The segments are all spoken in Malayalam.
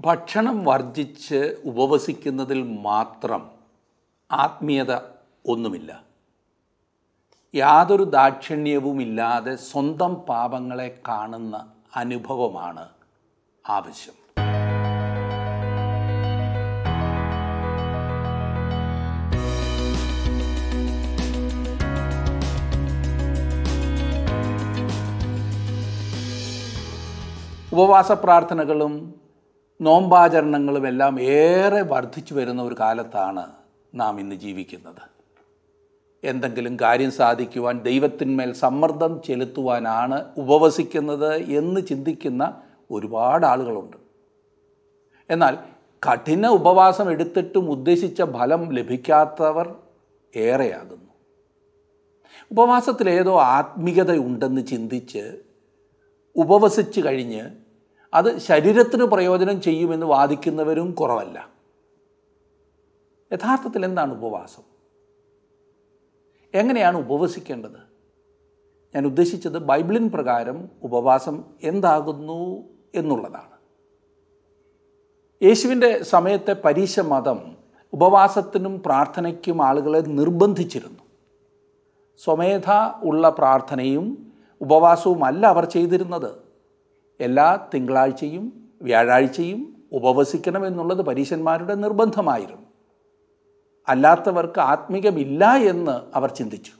ഭക്ഷണം വർജിച്ച് ഉപവസിക്കുന്നതിൽ മാത്രം ആത്മീയത ഒന്നുമില്ല. യാതൊരു ദാക്ഷിണ്യവുമില്ലാതെ സ്വന്തം പാപങ്ങളെ കാണുന്ന അനുഭവമാണ് ആവശ്യം. ഉപവാസ പ്രാർത്ഥനകളും നോമ്പാചരണങ്ങളും എല്ലാം ഏറെ വർദ്ധിച്ചു വരുന്ന ഒരു കാലത്താണ് നാം ഇന്ന് ജീവിക്കുന്നത്. എന്തെങ്കിലും കാര്യം സാധിക്കുവാൻ ദൈവത്തിന്മേൽ സമ്മർദ്ദം ചെലുത്തുവാനാണ് ഉപവസിക്കുന്നത് എന്ന് ചിന്തിക്കുന്ന ഒരുപാട് ആളുകളുണ്ട്. എന്നാൽ കഠിന ഉപവാസം എടുത്തിട്ടും ഉദ്ദേശിച്ച ഫലം ലഭിക്കാത്തവർ ഏറെയാകുന്നു. ഉപവാസത്തിലേതോ ആത്മീയതയുണ്ടെന്ന് ചിന്തിച്ച് ഉപവസിച്ച് കഴിഞ്ഞ് അത് ശരീരത്തിന് പ്രയോജനം ചെയ്യുമെന്ന് വാദിക്കുന്നവരും കുറവല്ല. യഥാർത്ഥത്തിൽ എന്താണ് ഉപവാസം? എങ്ങനെയാണ് ഉപവസിക്കേണ്ടത്? ഞാൻ ഉദ്ദേശിച്ചത് ബൈബിളിൻ പ്രകാരം ഉപവാസം എന്താകുന്നു എന്നുള്ളതാണ്. യേശുവിൻ്റെ സമയത്തെ പരീശ മതം ഉപവാസത്തിനും പ്രാർത്ഥനയ്ക്കും ആളുകളെ നിർബന്ധിച്ചിരുന്നു. സ്വമേധ ഉള്ള പ്രാർത്ഥനയും ഉപവാസവുമല്ല അവർ ചെയ്തിരുന്നത്. എല്ലാ തിങ്കളാഴ്ചയും വ്യാഴാഴ്ചയും ഉപവസിക്കണമെന്നുള്ളത് പരീശന്മാരുടെ നിർബന്ധമായിരുന്നു. അല്ലാത്തവർക്ക് ആത്മീകമില്ല എന്ന് അവർ ചിന്തിച്ചു.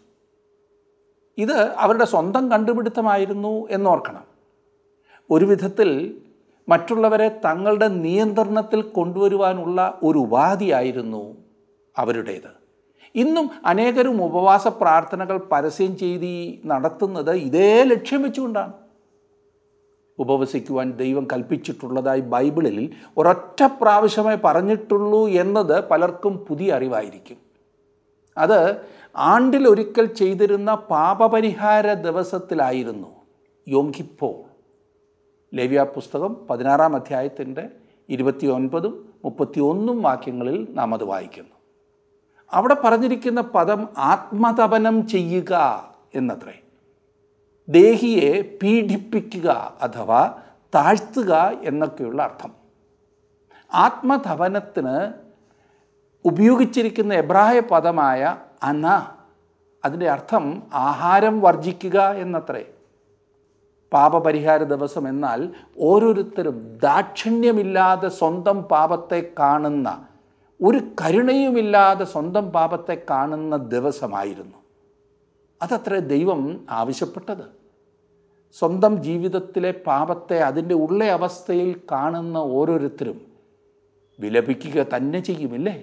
ഇത് അവരുടെ സ്വന്തം കണ്ടുപിടുത്തമായിരുന്നു എന്നോർക്കണം. ഒരു വിധത്തിൽ മറ്റുള്ളവരെ തങ്ങളുടെ നിയന്ത്രണത്തിൽ കൊണ്ടുവരുവാനുള്ള ഒരു ഉപാധിയായിരുന്നു അവരുടേത്. ഇന്നും അനേകരും ഉപവാസ പ്രാർത്ഥനകൾ പരസ്യം ചെയ്ത് നടത്തുന്നത് ഇതേ ലക്ഷ്യം വെച്ചുകൊണ്ടാണ്. ഉപവസിക്കുവാൻ ദൈവം കൽപ്പിച്ചിട്ടുള്ളതായി ബൈബിളിൽ ഒരൊറ്റ പ്രാവശ്യമേ പറഞ്ഞിട്ടുള്ളൂ എന്നത് പലർക്കും പുതിയ അറിവായിരിക്കും. അത് ആണ്ടിലൊരിക്കൽ ചെയ്തിരുന്ന പാപപരിഹാര ദിവസത്തിലായിരുന്നു, യോം കിപ്പോർ. ലേവ്യ പുസ്തകം 16 അധ്യായത്തിൻ്റെ 29, 31 വാക്യങ്ങളിൽ നാം അത് വായിക്കുന്നു. അവിടെ പറഞ്ഞിരിക്കുന്ന പദം ആത്മതപനം ചെയ്യുക എന്നത്രേ. ദേഹിയെ പീഡിപ്പിക്കുക അഥവാ താഴ്ത്തുക എന്നൊക്കെയുള്ള അർത്ഥം. ആത്മതപനത്തിന് ഉപയോഗിച്ചിരിക്കുന്ന എബ്രായ പദമായ അന, അതിൻ്റെ അർത്ഥം ആഹാരം വർജിക്കുക എന്നത്രേ. പാപപരിഹാര ദിവസം എന്നാൽ ഓരോരുത്തരും ദാക്ഷിണ്യമില്ലാതെ സ്വന്തം പാപത്തെ കാണുന്ന, ഒരു കരുണയുമില്ലാതെ സ്വന്തം പാപത്തെ കാണുന്ന ദിവസമായിരുന്നു. അതത്രേ ദൈവം ആവശ്യപ്പെട്ടത്. സ്വന്തം ജീവിതത്തിലെ പാപത്തെ അതിൻ്റെ ഉള്ള അവസ്ഥയിൽ കാണുന്ന ഓരോരുത്തരും വിലപിക്കുക തന്നെ ചെയ്യുമില്ലേ?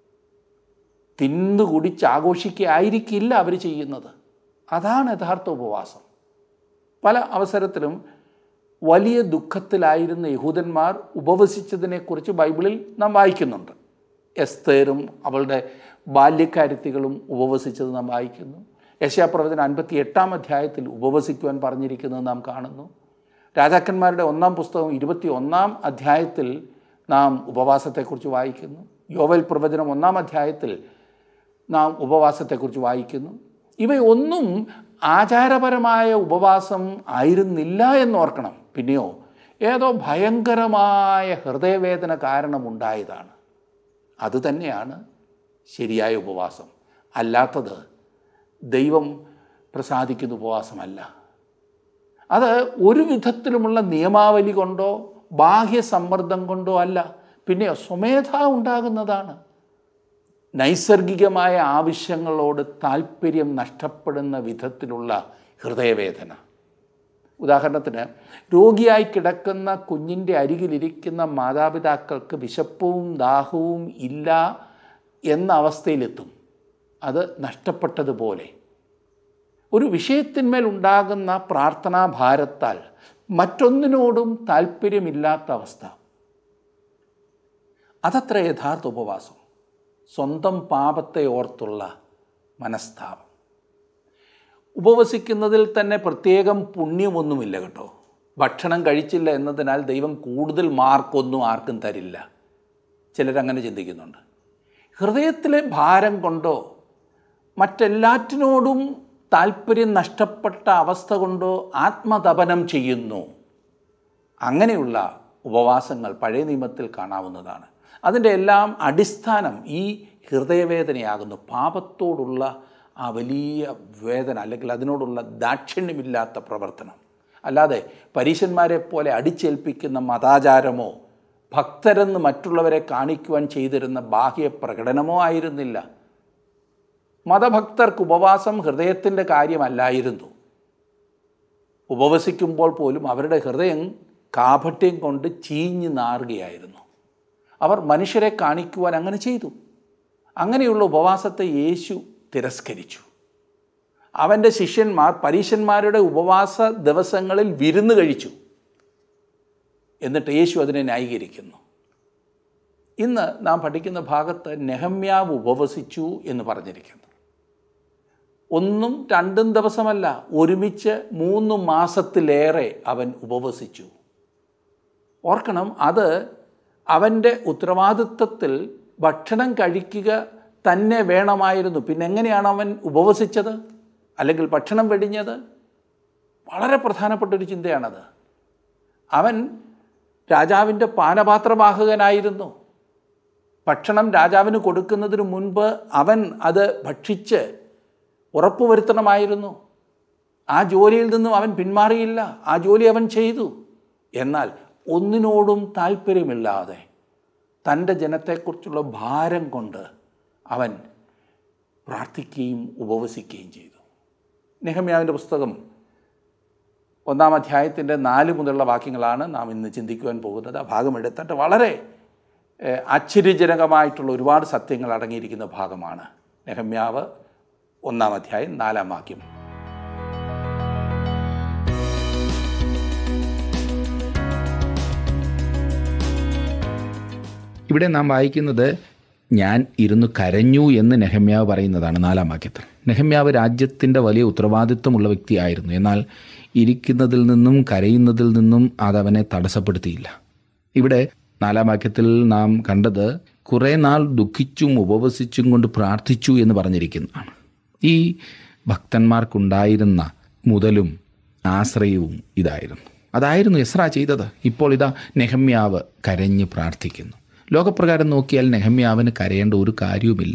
തിന്നുകുടിച്ചാഘോഷിക്കുകയായിരിക്കില്ല അവർ ചെയ്യുന്നത്. അതാണ് യഥാർത്ഥ ഉപവാസം. പല അവസരത്തിലും വലിയ ദുഃഖത്തിലായിരുന്ന യഹൂദന്മാർ ഉപവസിച്ചതിനെക്കുറിച്ച് ബൈബിളിൽ നാം വായിക്കുന്നുണ്ട്. എസ്തേറും അവളുടെ ബാല്യക്കാരത്തികളും ഉപവസിച്ചത് നാം വായിക്കുന്നു. യെശയ്യാപ്രവചനം 58 അധ്യായത്തിൽ ഉപവസിക്കുവാൻ പറഞ്ഞിരിക്കുന്നത് നാം കാണുന്നു. രാജാക്കന്മാരുടെ 1 പുസ്തകം 21 അധ്യായത്തിൽ നാം ഉപവാസത്തെക്കുറിച്ച് വായിക്കുന്നു. യോവേൽ പ്രവചനം 1 അധ്യായത്തിൽ നാം ഉപവാസത്തെക്കുറിച്ച് വായിക്കുന്നു. ഇവയൊന്നും ആചാരപരമായ ഉപവാസം ആയിരുന്നില്ല എന്നോർക്കണം. പിന്നെയോ ഏതോ ഭയങ്കരമായ ഹൃദയവേദന കാരണമുണ്ടായതാണ്. അതുതന്നെയാണ് ശരിയായ ഉപവാസം. അല്ലാത്തത് ദൈവം പ്രസാദിക്കുന്ന ഉപവാസമല്ല. അത് ഒരു വിധത്തിലുമുള്ള നിയമാവലി കൊണ്ടോ ബാഹ്യ സമ്മർദ്ദം കൊണ്ടോ അല്ല, പിന്നെയോ സ്വമേധ ഉണ്ടാകുന്നതാണ്. നൈസർഗികമായ ആവശ്യങ്ങളോട് താല്പര്യം നഷ്ടപ്പെടുന്ന വിധത്തിലുള്ള ഹൃദയവേദന. ഉദാഹരണത്തിന്, രോഗിയായി കിടക്കുന്ന കുഞ്ഞിൻ്റെ അരികിലിരിക്കുന്ന മാതാപിതാക്കൾക്ക് വിശപ്പും ദാഹവും ഇല്ല എന്ന അവസ്ഥയിലെത്തും. അത് നഷ്ടപ്പെട്ടതുപോലെ ഒരു വിഷയത്തിന്മേൽ ഉണ്ടാകുന്ന പ്രാർത്ഥനാഭാരത്താൽ മറ്റൊന്നിനോടും താല്പര്യമില്ലാത്ത അവസ്ഥ. അതത്ര യഥാർത്ഥ ഉപവാസം. സ്വന്തം പാപത്തെ ഓർത്തുള്ള മനസ്താപം. ഉപവസിക്കുന്നതിൽ തന്നെ പ്രത്യേകം പുണ്യമൊന്നുമില്ല കേട്ടോ. ഭക്ഷണം കഴിച്ചില്ല എന്നതിനാൽ ദൈവം കൂടുതൽ മാർക്കൊന്നും ആർക്കും തരില്ല. ചിലരങ്ങനെ ചിന്തിക്കുന്നുണ്ട്. ഹൃദയത്തിലെ ഭാരം കൊണ്ടോ മറ്റെല്ലാറ്റിനോടും താല്പര്യം നഷ്ടപ്പെട്ട അവസ്ഥ കൊണ്ടോ ആത്മതപനം ചെയ്യുന്നു. അങ്ങനെയുള്ള ഉപവാസങ്ങൾ പഴയ നിയമത്തിൽ കാണാവുന്നതാണ്. അതിൻ്റെ എല്ലാം അടിസ്ഥാനം ഈ ഹൃദയവേദനയാകുന്നു. പാപത്തോടുള്ള ആ വലിയ വേദന, അല്ലെങ്കിൽ അതിനോടുള്ള ദാക്ഷിണ്യമില്ലാത്ത പ്രവർത്തനം. അല്ലാതെ പരീശന്മാരെ പോലെ അടിച്ചേൽപ്പിക്കുന്ന മതാചാരമോ ഭക്തരെന്ന് മറ്റുള്ളവരെ കാണിക്കുവാൻ ചെയ്തിരുന്ന ബാഹ്യ പ്രകടനമോ ആയിരുന്നില്ല. മതഭക്തർക്ക് ഉപവാസം ഹൃദയത്തിൻ്റെ കാര്യമല്ലായിരുന്നു. ഉപവസിക്കുമ്പോൾ പോലും അവരുടെ ഹൃദയം കാപട്യം കൊണ്ട് ചീഞ്ഞു നാറുകയായിരുന്നു. അവർ മനുഷ്യരെ കാണിക്കുവാൻ അങ്ങനെ ചെയ്തു. അങ്ങനെയുള്ള ഉപവാസത്തെ യേശു തിരസ്കരിച്ചു. അവൻ്റെ ശിഷ്യന്മാർ പരീശന്മാരുടെ ഉപവാസ ദിവസങ്ങളിൽ വിരുന്ന് കഴിച്ചു. എന്നിട്ട് യേശു അതിനെ ന്യായീകരിക്കുന്നു. ഇന്ന് നാം പഠിക്കുന്ന ഭാഗത്ത് നെഹമ്യാവ് ഉപവസിച്ചു എന്ന് പറഞ്ഞിരിക്കുന്നു. 1 2 ദിവസമല്ല, ഒരുമിച്ച് 3 മാസത്തിലേറെ അവൻ ഉപവസിച്ചു. ഓർക്കണം, അത് അവൻ്റെ ഉത്തരവാദിത്വത്തിൽ ഭക്ഷണം കഴിക്കുക തന്നെ വേണമായിരുന്നു. പിന്നെ എങ്ങനെയാണ് അവൻ ഉപവസിച്ചത് അല്ലെങ്കിൽ ഭക്ഷണം വെടിഞ്ഞത്? വളരെ പ്രധാനപ്പെട്ടൊരു ചിന്തയാണത്. അവൻ രാജാവിൻ്റെ പാനപാത്രവാഹകനായിരുന്നു. ഭക്ഷണം രാജാവിന് കൊടുക്കുന്നതിന് മുൻപ് അവൻ അത് ഭക്ഷിച്ച് ഉറപ്പുവരുത്തണമായിരുന്നു. ആ ജോലിയിൽ നിന്നും അവൻ പിന്മാറിയില്ല. ആ ജോലി അവൻ ചെയ്തു. എന്നാൽ ഒന്നിനോടും താല്പര്യമില്ലാതെ തൻ്റെ ജനത്തെക്കുറിച്ചുള്ള ഭാരം കൊണ്ട് അവൻ പ്രാർത്ഥിക്കുകയും ഉപവസിക്കുകയും ചെയ്തു. നെഹമ്യാവിൻ്റെ പുസ്തകം 1-ാം അധ്യായത്തിൻ്റെ 4 മുതലുള്ള വാക്യങ്ങളാണ് നാം ഇന്ന് ചിന്തിക്കുവാൻ പോകുന്നത്. ആ ഭാഗം എടുത്തിട്ട് വളരെ ആശ്ചര്യജനകമായിട്ടുള്ള ഒരുപാട് സത്യങ്ങൾ അടങ്ങിയിരിക്കുന്ന ഭാഗമാണ്. നെഹമ്യാവ് 1-ാം അധ്യായം 4-ാം വാക്യം. ഇവിടെ നാം വായിക്കുന്നത് ഞാൻ ഇരുന്ന് കരഞ്ഞു എന്ന് നെഹമ്യാവ് പറയുന്നതാണ് 4-ാം വാക്യത്തിൽ. നെഹമ്യാവ് രാജ്യത്തിൻ്റെ വലിയ ഉത്തരവാദിത്വമുള്ള വ്യക്തിയായിരുന്നു. എന്നാൽ ഇരിക്കുന്നതിൽ നിന്നും കരയുന്നതിൽ നിന്നും അതവനെ തടസ്സപ്പെടുത്തിയില്ല. ഇവിടെ 4-ാം വാക്യത്തിൽ നാം കണ്ടത് കുറേ നാൾ ദുഃഖിച്ചും ഉപവസിച്ചും കൊണ്ട് പ്രാർത്ഥിച്ചു എന്ന് പറഞ്ഞിരിക്കുന്നതാണ്. ഈ ഭക്തന്മാർക്കുണ്ടായിരുന്ന മുതലും ആശ്രയവും അതായിരുന്നു എസ്രാ ചെയ്തത്. ഇപ്പോൾ ഇതാ നെഹമ്യാവ് കരഞ്ഞ് പ്രാർത്ഥിക്കുന്നു. ലോകപ്രകാരം നോക്കിയാൽ നെഹമ്യാവിന് കരയേണ്ട ഒരു കാര്യവുമില്ല.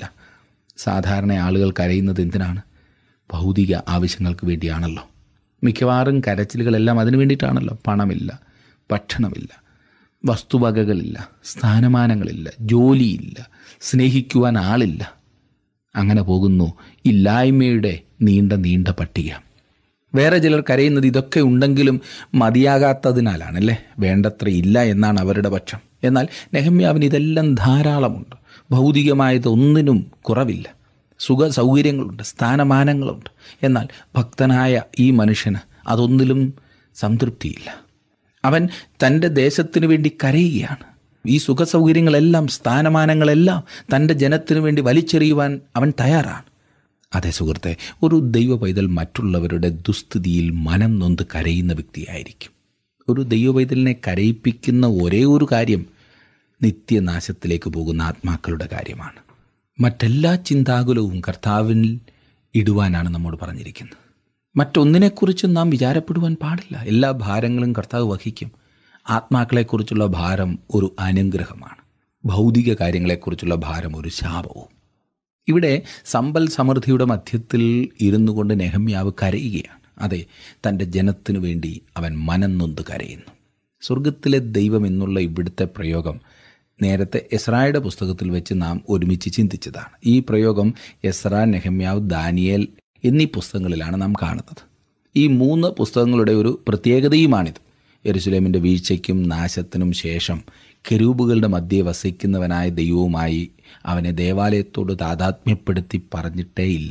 സാധാരണ ആളുകൾ കരയുന്നത് എന്തിനാണ്? ഭൗതിക ആവശ്യങ്ങൾക്ക് വേണ്ടിയാണല്ലോ. മിക്കവാറും കരച്ചിലുകളെല്ലാം അതിനു വേണ്ടിയിട്ടാണല്ലോ. പണമില്ല, ഭക്ഷണമില്ല, വസ്തുവകകളില്ല, സ്ഥാനമാനങ്ങളില്ല, ജോലിയില്ല, സ്നേഹിക്കുവാൻ ആളില്ല. അങ്ങനെ പോകുന്നു ഇല്ലായ്മയുടെ നീണ്ട പട്ടിക. വേറെ ചിലർ കരയുന്നത് ഇതൊക്കെ ഉണ്ടെങ്കിലും മതിയാകാത്തതിനാലാണല്ലേ, വേണ്ടത്ര ഇല്ല എന്നാണ് അവരുടെ പക്ഷം. എന്നാൽ നെഹമ്യാവിന് ഇതെല്ലാം ധാരാളമുണ്ട്. ഭൗതികമായതൊന്നിനും കുറവില്ല. സുഖ സൗകര്യങ്ങളുണ്ട്, സ്ഥാനമാനങ്ങളുണ്ട്. എന്നാൽ ഭക്തനായ ഈ മനുഷ്യന് അതൊന്നിലും സംതൃപ്തിയില്ല. അവൻ തൻ്റെ ദേശത്തിനു വേണ്ടി കരയുകയാണ്. ഈ സുഖ സൗകര്യങ്ങളെല്ലാം സ്ഥാനമാനങ്ങളെല്ലാം തൻ്റെ ജനത്തിനു വേണ്ടി വലിച്ചെറിയുവാൻ അവൻ തയ്യാറാണ്. അതെ സുഹൃത്തെ, ഒരു ദൈവ പൈതൽ മറ്റുള്ളവരുടെ ദുസ്ഥിതിയിൽ മനം നൊന്ത് കരയുന്ന വ്യക്തിയായിരിക്കും. ഒരു ദൈവ പൈതലിനെ കരയിപ്പിക്കുന്ന ഒരേ ഒരു കാര്യം നിത്യനാശത്തിലേക്ക് പോകുന്ന ആത്മാക്കളുടെ കാര്യമാണ്. മറ്റെല്ലാ ചിന്താകുലവും കർത്താവിൽ ഇടുവാനാണ് നമ്മോട് പറഞ്ഞിരിക്കുന്നത്. മറ്റൊന്നിനെക്കുറിച്ചും നാം വിചാരപ്പെടുവാൻ പാടില്ല. എല്ലാ ഭാരങ്ങളും കർത്താവ് വഹിക്കും. ആത്മാക്കളെക്കുറിച്ചുള്ള ഭാരം ഒരു അനുഗ്രഹമാണ്. ഭൗതിക കാര്യങ്ങളെക്കുറിച്ചുള്ള ഭാരം ഒരു ശാപവും. ഇവിടെ സമ്പൽ സമൃദ്ധിയുടെ മധ്യത്തിൽ ഇരുന്നു കൊണ്ട് നെഹമ്യാവ് കരയുകയാണ്. അതെ, തൻ്റെ ജനത്തിനു വേണ്ടി അവൻ മനം നൊന്ത് കരയുന്നു. സ്വർഗത്തിലെ ദൈവം എന്നുള്ള ഇവിടുത്തെ പ്രയോഗം നേരത്തെ എസ്രായുടെ പുസ്തകത്തിൽ വെച്ച് നാം ഒരുമിച്ച് ചിന്തിച്ചതാണ്. ഈ പ്രയോഗം എസ്രാ, നെഹമ്യാവ്, ദാനിയേൽ എന്നീ പുസ്തകങ്ങളിലാണ് നാം കാണുന്നത്. ഈ 3 പുസ്തകങ്ങളുടെ ഒരു പ്രത്യേകതയുമാണിത്. യെരുശലേമിൻ്റെ വീഴ്ചയ്ക്കും നാശത്തിനും ശേഷം കെരൂബുകളുടെ മധ്യേ വസിക്കുന്നവനായ ദൈവവുമായി അവനെ ദേവാലയത്തോട് താതാത്മ്യപ്പെടുത്തി പറഞ്ഞിട്ടേയില്ല.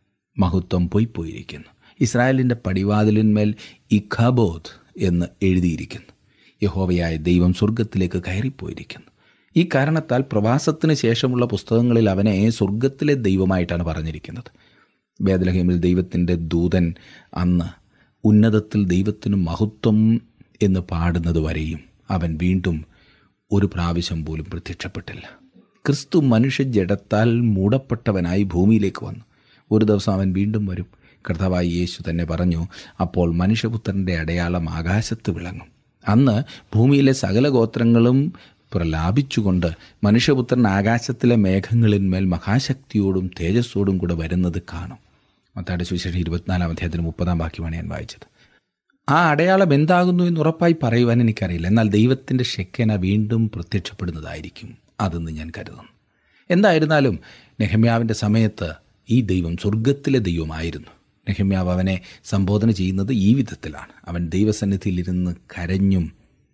മഹത്വം പോയിരിക്കുന്നു. ഇസ്രായേലിൻ്റെ പടിവാതിലിന്മേൽ ഇഖബോദ് എന്ന് എഴുതിയിരിക്കുന്നു. യഹോവയായ ദൈവം സ്വർഗത്തിലേക്ക് കയറിപ്പോയിരിക്കുന്നു. ഈ കാരണത്താൽ പ്രവാസത്തിന് ശേഷമുള്ള പുസ്തകങ്ങളിൽ അവനെ സ്വർഗത്തിലെ ദൈവമായിട്ടാണ് പറഞ്ഞിരിക്കുന്നത്. ബേത്ലഹേമിൽ ദൈവത്തിൻ്റെ ദൂതൻ അന്ന് ഉന്നതത്തിൽ ദൈവത്തിനു മഹത്വം എന്ന് പാടുന്നത് വരെയും അവൻ വീണ്ടും ഒരു പ്രാവശ്യം പോലും പ്രത്യക്ഷപ്പെട്ടില്ല. ക്രിസ്തു മനുഷ്യ ജഡത്താൽ മൂടപ്പെട്ടവനായി ഭൂമിയിലേക്ക് വന്നു. ഒരു ദിവസം അവൻ വീണ്ടും വരും. കർത്താവായ യേശു തന്നെ പറഞ്ഞു, അപ്പോൾ മനുഷ്യപുത്രൻ്റെ അടയാളം ആകാശത്ത് വിളങ്ങും. അന്ന് ഭൂമിയിലെ സകല ഗോത്രങ്ങളും പ്രലാപിച്ചുകൊണ്ട് മനുഷ്യപുത്രൻ ആകാശത്തിലെ മേഘങ്ങളിന്മേൽ മഹാശക്തിയോടും തേജസ്സോടും കൂടെ വരുന്നത് കാണും. മത്തായിയുടെ സുവിശേഷം 24:30 വാക്യമാണ് ഞാൻ വായിച്ചത്. ആ അടയാളം എന്താകുന്നു എന്ന് ഉറപ്പായി പറയുവാൻ എനിക്കറിയില്ല. എന്നാൽ ദൈവത്തിൻ്റെ ഷെക്കേന വീണ്ടും പ്രത്യക്ഷപ്പെടുന്നതായിരിക്കും അതെന്ന് ഞാൻ കരുതുന്നു. എന്തായിരുന്നാലും നെഹമ്യാവിൻ്റെ സമയത്ത് ഈ ദൈവം സ്വർഗത്തിലെ ദൈവമായിരുന്നു. നെഹമ്യാവ് അവനെ സംബോധന ചെയ്യുന്നത് ഈ വിധത്തിലാണ്. അവൻ ദൈവസന്നിധിയിലിരുന്ന് കരഞ്ഞും,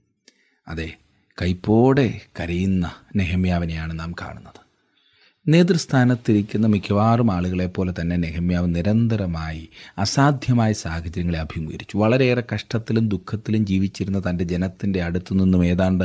അതെ, കൈപ്പോടെ കരയുന്ന നെഹമ്യാവിനെയാണ് നാം കാണുന്നത്. നേതൃസ്ഥാനത്തിരിക്കുന്ന മിക്കവാറും ആളുകളെപ്പോലെ തന്നെ നെഹമ്യാവ് നിരന്തരമായി അസാധ്യമായ സാഹചര്യങ്ങളെ അഭിമുഖീകരിച്ചു. വളരെയേറെ കഷ്ടത്തിലും ദുഃഖത്തിലും ജീവിച്ചിരുന്ന തൻ്റെ ജനത്തിൻ്റെ അടുത്തു നിന്നും ഏതാണ്ട്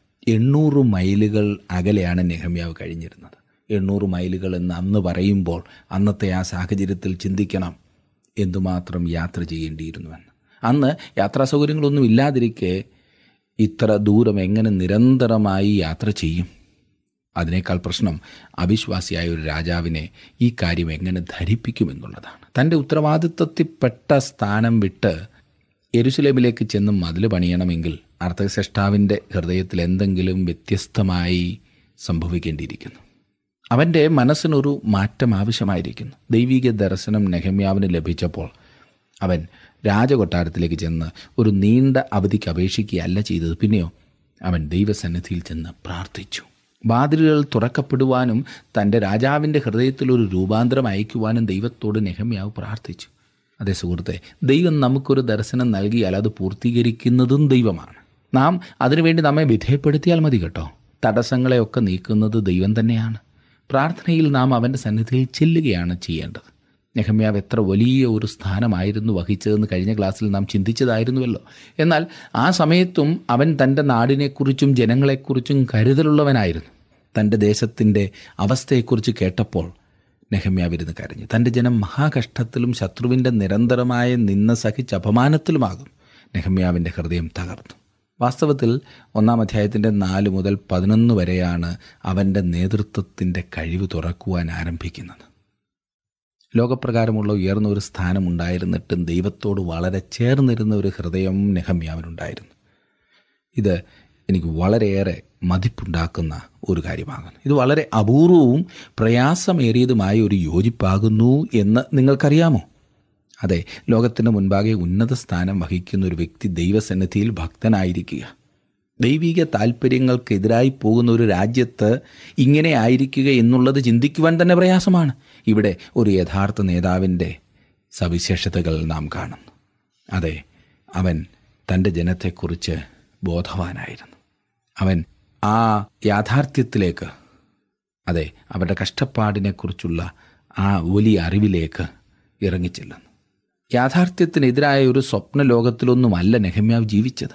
800 മൈലുകൾ അകലെയാണ് നെഹമ്യാവ് കഴിഞ്ഞിരുന്നത്. 800 മൈലുകൾ എന്ന് അന്ന് പറയുമ്പോൾ അന്നത്തെ ആ സാഹചര്യത്തിൽ ചിന്തിക്കണം എന്തുമാത്രം യാത്ര ചെയ്യേണ്ടിയിരുന്നുവെന്ന്. അന്ന് യാത്രാ സൗകര്യങ്ങളൊന്നും ഇല്ലാതിരിക്കെ ഇത്ര ദൂരം എങ്ങനെ നിരന്തരമായി യാത്ര ചെയ്യും? അതിനേക്കാൾ പ്രശ്നം അവിശ്വാസിയായ ഒരു രാജാവിനെ ഈ കാര്യം എങ്ങനെ ധരിപ്പിക്കുമെന്നുള്ളതാണ്. തൻ്റെ ഉത്തരവാദിത്വത്തിൽപ്പെട്ട സ്ഥാനം വിട്ട് യെരുശലേമിലേക്ക് ചെന്ന് മതിൽ പണിയണമെങ്കിൽ അർത്ഥശ്രേഷ്ഠാവിൻ്റെ ഹൃദയത്തിൽ എന്തെങ്കിലും വ്യത്യസ്തമായി സംഭവിക്കേണ്ടിയിരിക്കുന്നു. അവൻ്റെ മനസ്സിനൊരു മാറ്റം ആവശ്യമായിരിക്കുന്നു. ദൈവിക ദർശനം നെഹമ്യാവിന് ലഭിച്ചപ്പോൾ അവൻ രാജകൊട്ടാരത്തിലേക്ക് ചെന്ന് ഒരു നീണ്ട അവധിക്ക് അപേക്ഷിക്കുകയല്ല ചെയ്തത്. പിന്നെയോ അവൻ ദൈവസന്നിധിയിൽ ചെന്ന് പ്രാർത്ഥിച്ചു. വാതിലുകൾ തുറക്കപ്പെടുവാനും തൻ്റെ രാജാവിൻ്റെ ഹൃദയത്തിലൊരു രൂപാന്തരം അയക്കുവാനും ദൈവത്തോട് നെഹമ്യാവ് പ്രാർത്ഥിച്ചു. അതേ സുഹൃത്തെ, ദൈവം നമുക്കൊരു ദർശനം നൽകിയാൽ അത് പൂർത്തീകരിക്കുന്നതും ദൈവമാണ്. നാം അതിനുവേണ്ടി നമ്മെ വിധേയപ്പെടുത്തിയാൽ മതി കേട്ടോ. തടസ്സങ്ങളെയൊക്കെ നീക്കുന്നത് ദൈവം തന്നെയാണ്. പ്രാർത്ഥനയിൽ നാം അവൻ്റെ സന്നിധിയിൽ ചെല്ലുകയാണ് ചെയ്യേണ്ടത്. നെഹമ്യാവ് എത്ര വലിയ ഒരു സ്ഥാനമായിരുന്നു വഹിച്ചതെന്ന് കഴിഞ്ഞ ക്ലാസ്സിൽ നാം ചിന്തിച്ചതായിരുന്നുവല്ലോ. എന്നാൽ ആ സമയത്തും അവൻ തൻ്റെ നാടിനെക്കുറിച്ചും ജനങ്ങളെക്കുറിച്ചും കരുതലുള്ളവനായിരുന്നു. തൻ്റെ ദേശത്തിൻ്റെ അവസ്ഥയെക്കുറിച്ച് കേട്ടപ്പോൾ നെഹമ്യാവ് ഇരുന്ന് കരഞ്ഞു. തൻ്റെ ജനം മഹാകഷ്ടത്തിലും ശത്രുവിൻ്റെ നിരന്തരമായ നിന്ന സഹിച്ച് അപമാനത്തിലുമാകും. നെഹമ്യാവിൻ്റെ ഹൃദയം തകർന്നു. വാസ്തവത്തിൽ 1-ാം അധ്യായത്തിൻ്റെ 4 മുതൽ 11 വരെയാണ് അവൻ്റെ നേതൃത്വത്തിൻ്റെ കഴിവ് തുറക്കുവാൻ ആരംഭിക്കുന്നത്. ലോകപ്രകാരമുള്ള ഉയർന്ന ഒരു സ്ഥാനം ഉണ്ടായിരുന്നിട്ടും ദൈവത്തോട് വളരെ ചേർന്നിരുന്ന ഒരു ഹൃദയം നെഹമ്യാവിനുണ്ടായിരുന്നു. ഇത് എനിക്ക് വളരെയേറെ മതിപ്പുണ്ടാക്കുന്ന ഒരു കാര്യമാകുന്നു. ഇത് വളരെ അപൂർവവും പ്രയാസമേറിയതുമായ ഒരു യോജിപ്പാകുന്നു എന്ന് നിങ്ങൾക്കറിയാമോ? അതെ, ലോകത്തിന് മുൻപാകെ ഉന്നത സ്ഥാനം വഹിക്കുന്ന ഒരു വ്യക്തി ദൈവസന്നിധിയിൽ ഭക്തനായിരിക്കുക, ദൈവിക താല്പര്യങ്ങൾക്കെതിരായി പോകുന്ന ഒരു രാജ്യത്ത് ഇങ്ങനെ ആയിരിക്കുക എന്നുള്ളത് ചിന്തിക്കുവാൻ തന്നെ പ്രയാസമാണ്. ഇവിടെ ഒരു യഥാർത്ഥ നേതാവിൻ്റെ സവിശേഷതകൾ നാം കാണുന്നു. അതെ, അവൻ തൻ്റെ ജനത്തെക്കുറിച്ച് ബോധവാനായിരുന്നു. അവൻ ആ യാഥാർത്ഥ്യത്തിലേക്ക്, അതെ, അവരുടെ കഷ്ടപ്പാടിനെക്കുറിച്ചുള്ള ആ വലിയ അറിവിലേക്ക് ഇറങ്ങിച്ചെല്ലുന്നു. യാഥാർത്ഥ്യത്തിനെതിരായ ഒരു സ്വപ്ന ലോകത്തിലൊന്നുമല്ല നെഹമ്യാവ് ജീവിച്ചത്.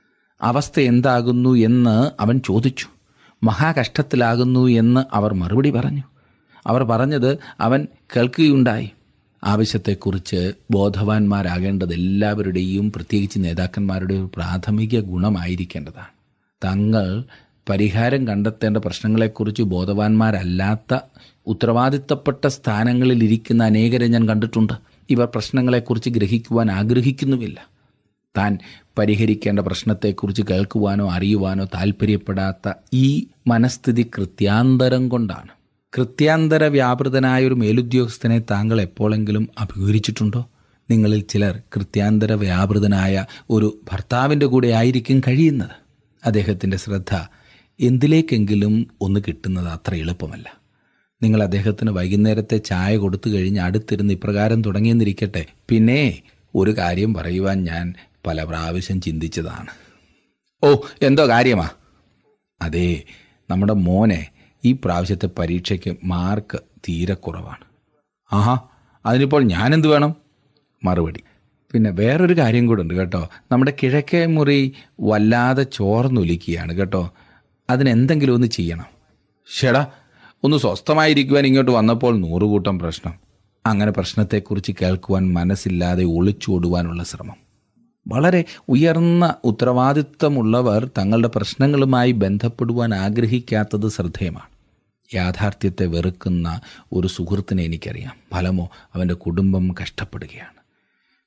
അവസ്ഥ എന്താകുന്നു എന്ന് അവൻ ചോദിച്ചു. മഹാകഷ്ടത്തിലാകുന്നു എന്ന് അവർ മറുപടി പറഞ്ഞു. അവർ പറഞ്ഞത് അവൻ കേൾക്കുകയുണ്ടായി. ആവശ്യത്തെക്കുറിച്ച് ബോധവാന്മാരാകേണ്ടത് എല്ലാവരുടെയും, പ്രത്യേകിച്ച് നേതാക്കന്മാരുടെയും പ്രാഥമിക ഗുണമായിരിക്കേണ്ടതാണ്. തങ്ങൾ പരിഹാരം കണ്ടെത്തേണ്ട പ്രശ്നങ്ങളെക്കുറിച്ച് ബോധവാന്മാരല്ലാത്ത ഉത്തരവാദിത്തപ്പെട്ട സ്ഥാനങ്ങളിൽ ഇരിക്കുന്ന അനേകരെ ഞാൻ കണ്ടിട്ടുണ്ട്. ഇവർ പ്രശ്നങ്ങളെക്കുറിച്ച് ഗ്രഹിക്കുവാൻ ആഗ്രഹിക്കുന്നുമില്ല. താൻ പരിഹരിക്കേണ്ട പ്രശ്നത്തെക്കുറിച്ച് കേൾക്കുവാനോ അറിയുവാനോ താല്പര്യപ്പെടാത്ത ഈ മനസ്ഥിതി കൃത്യാന്തരം കൊണ്ടാണ്. കൃത്യാന്തര വ്യാപൃതനായ ഒരു മേലുദ്യോഗസ്ഥനെ താങ്കൾ എപ്പോഴെങ്കിലും അഭിമുഖീകരിച്ചിട്ടുണ്ടോ? നിങ്ങളിൽ ചിലർ കൃത്യാന്തര വ്യാപൃതനായ ഒരു ഭർത്താവിൻ്റെ കൂടെ ആയിരിക്കും കഴിയുന്നത്. അദ്ദേഹത്തിൻ്റെ ശ്രദ്ധ എന്തിലേക്കെങ്കിലും ഒന്ന് കിട്ടുന്നത് അത്ര എളുപ്പമല്ല. നിങ്ങൾ അദ്ദേഹത്തിന് വൈകുന്നേരത്തെ ചായ കൊടുത്തു കഴിഞ്ഞ് അടുത്തിരുന്ന് ഇപ്രകാരം തുടങ്ങിയെന്നിരിക്കട്ടെ, പിന്നെ ഒരു കാര്യം പറയുവാൻ ഞാൻ പല പ്രാവശ്യം ചിന്തിച്ചതാണ്. ഓ, എന്തോ കാര്യമാ? അതേ, നമ്മുടെ മോനെ ഈ പ്രാവശ്യത്തെ പരീക്ഷയ്ക്ക് മാർക്ക് തീരെ കുറവാണ്. ആഹാ, അതിനിപ്പോൾ ഞാനെന്ത് വേണം? മറുപടി. പിന്നെ വേറൊരു കാര്യം കൂടെ ഉണ്ട് കേട്ടോ. നമ്മുടെ കിഴക്കേ മുറി വല്ലാതെ ചോർന്നൊലിക്കുകയാണ് കേട്ടോ. അതിനെന്തെങ്കിലും ഒന്ന് ചെയ്യണം. ഷെടാ, ഒന്ന് സ്വസ്ഥമായിരിക്കുവാൻ ഇങ്ങോട്ട് വന്നപ്പോൾ 100 കൂട്ടം പ്രശ്നം. അങ്ങനെ പ്രശ്നത്തെക്കുറിച്ച് കേൾക്കുവാൻ മനസ്സില്ലാതെ ഒളിച്ചോടുവാനുള്ള ശ്രമം. വളരെ ഉയർന്ന ഉത്തരവാദിത്വമുള്ളവർ തങ്ങളുടെ പ്രശ്നങ്ങളുമായി ബന്ധപ്പെടുവാൻ ആഗ്രഹിക്കാത്തത് ശ്രദ്ധേയമാണ്. യാഥാർത്ഥ്യത്തെ വെറുക്കുന്ന ഒരു സുഹൃത്തിനെ എനിക്കറിയാം. ഫലമോ അവൻ്റെ കുടുംബം കഷ്ടപ്പെടുകയാണ്.